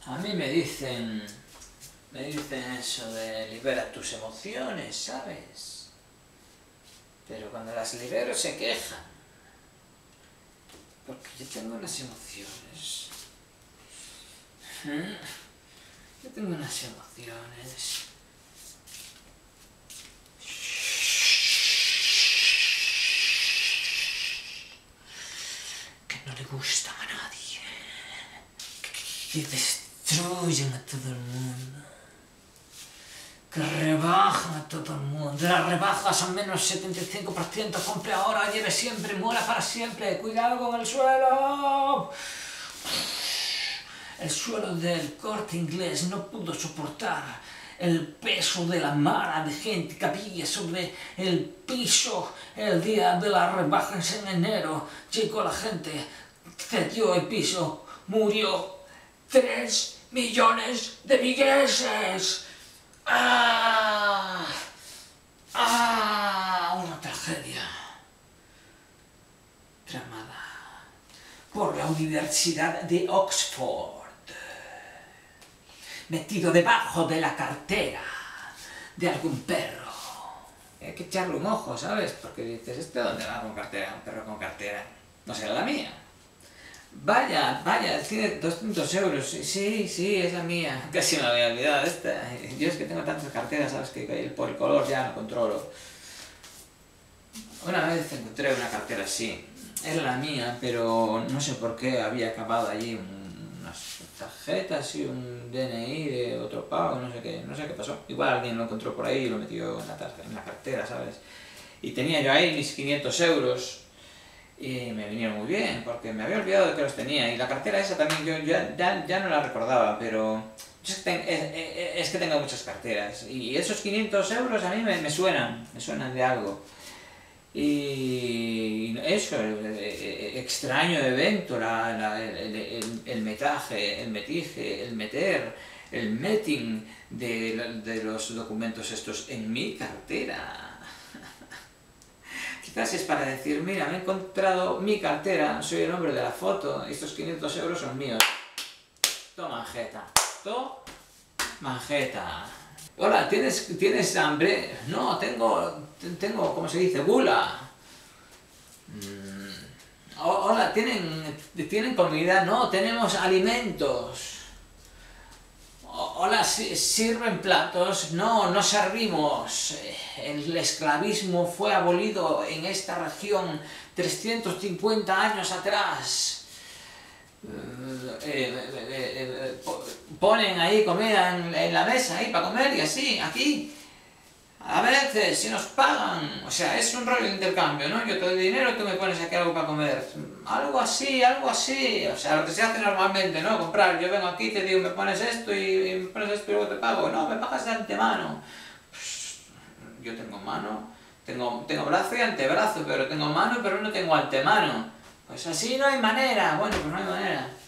A mí me dicen eso de libera tus emociones, ¿sabes? Pero cuando las libero se quejan. Porque yo tengo unas emociones. Yo tengo unas emociones. Que no le gustan a nadie. Que destruyen a todo el mundo. Que rebajan a todo el mundo. Las rebajas a menos 75%. Compre ahora, lleve siempre, muera para siempre. Cuidado con el suelo. El suelo del Corte Inglés no pudo soportar el peso de la mara de gente que había sobre el piso el día de las rebajas en enero. Llegó la gente, cedió el piso, murió 3 millones de vigueses. ¡Ah! ¡Ah! Una tragedia tramada por la Universidad de Oxford, metido debajo de la cartera de algún perro. Hay que echarle un ojo, ¿sabes? Porque dices, ¿este dónde va con cartera? Un perro con cartera. No será la mía. Vaya, tiene 200 euros. Sí, es la mía. Casi me había olvidado de esta. Yo es que tengo tantas carteras, ¿sabes? Que por el color ya no controlo. Una vez encontré una cartera así. Era la mía, pero no sé por qué había acabado allí unas tarjetas y un DNI de otro pago, no sé qué pasó. Igual alguien lo encontró por ahí y lo metió en la cartera, ¿sabes? Y tenía yo ahí mis 500 euros. Y me vinieron muy bien, porque me había olvidado de que los tenía. Y la cartera esa también yo ya no la recordaba, pero es que tengo muchas carteras. Y esos 500 euros a mí me suenan de algo. Y eso, extraño evento, el metaje, el metije, el meter, el meting de los documentos estos en mi cartera. Quizás es para decir, mira, me he encontrado mi cartera, soy el hombre de la foto, estos 500 euros son míos. Toma, jeta. Toma, jeta. Hola, ¿tienes hambre? No, tengo, ¿cómo se dice? Gula. Hola, ¿tienen comida? No, tenemos alimentos. Hola, ¿sirven platos? No servimos. El esclavismo fue abolido en esta región 350 años atrás. Ponen ahí comida en la mesa ahí para comer y así, aquí. A veces, si nos pagan, o sea, es un rollo de intercambio, ¿no? Yo te doy dinero y tú me pones aquí algo para comer. Algo así, o sea, lo que se hace normalmente, ¿no? Comprar, yo vengo aquí, te digo, me pones esto y me pones esto y luego te pago. No, me pagas de antemano. Pues, yo tengo mano, tengo brazo y antebrazo, pero tengo mano, pero no tengo antemano. Pues así no hay manera, bueno, pues no hay manera.